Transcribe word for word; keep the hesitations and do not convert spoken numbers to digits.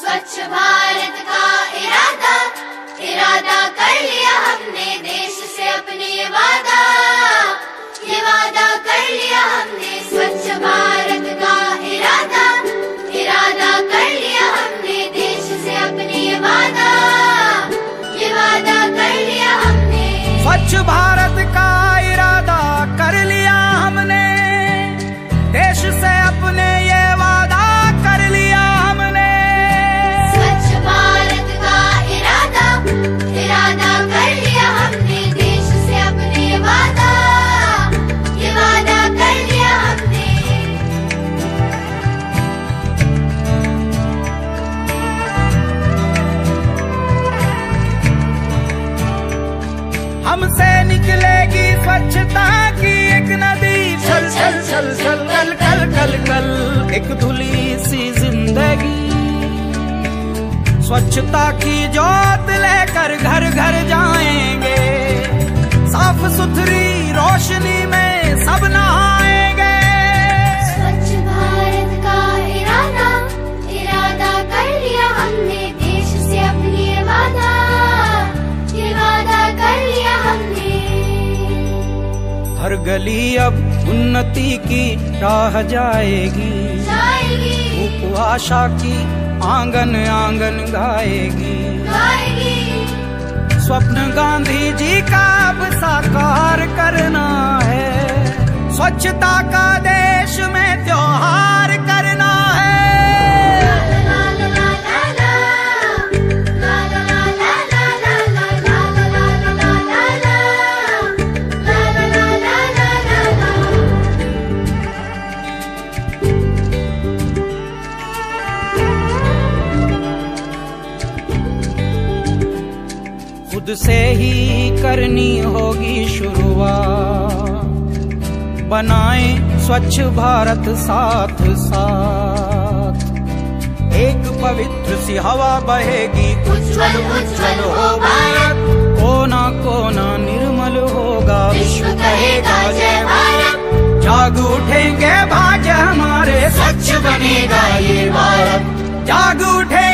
स्वच्छ भारत का इरादा इरादा कर लिया हमने, देश से अपने ये वादा ये वादा कर लिया हमने। स्वच्छ भारत का इरादा इरादा कर लिया हमने, देश से अपने ये वादा ये वादा कर लिया हमने। स्वच्छ भारत का इरादा कर लिया हमने, देश से अपने ये वादा कर लिया हमने। स्वच्छ भारत का इरादा इरादा कर लिया हमने, देश से अपने ये वादा ये वादा कर लिया हमने। हमसे निकलेगी स्वच्छता की एक नदी, छल छल छल छल कल कल कल कल एक धुली सी जिंदगी। स्वच्छता की ज्योत लेकर घर घर जाएंगे, साफ सुथरी रोशनी में सब नहाएंगे। स्वच्छ भारत का इरादा इरादा कर लिया हमने, देश से अपनी ये वादा ये वादा कर लिया हमने। हर गली अब उन्नति की राह जाएगी, जाएगी धूप आशा की आंगन आंगन गाएगी। गाएगी स्वप्न गांधी जी का अब साकार करना है, स्वच्छता का देश में त्योहार करना है। खुद से ही करनी होगी शुरुआत, बनाएं स्वच्छ भारत साथ साथ। एक पवित्र सी हवा बहेगी, उज्जवल उज्जवल हो भारत। कोना कोना निर्मल होगा, विश्व कहेगा जय भारत। जाग उठेंगे भाग्य हमारे, स्वच्छ बनेगा ये भारत। जाग उठे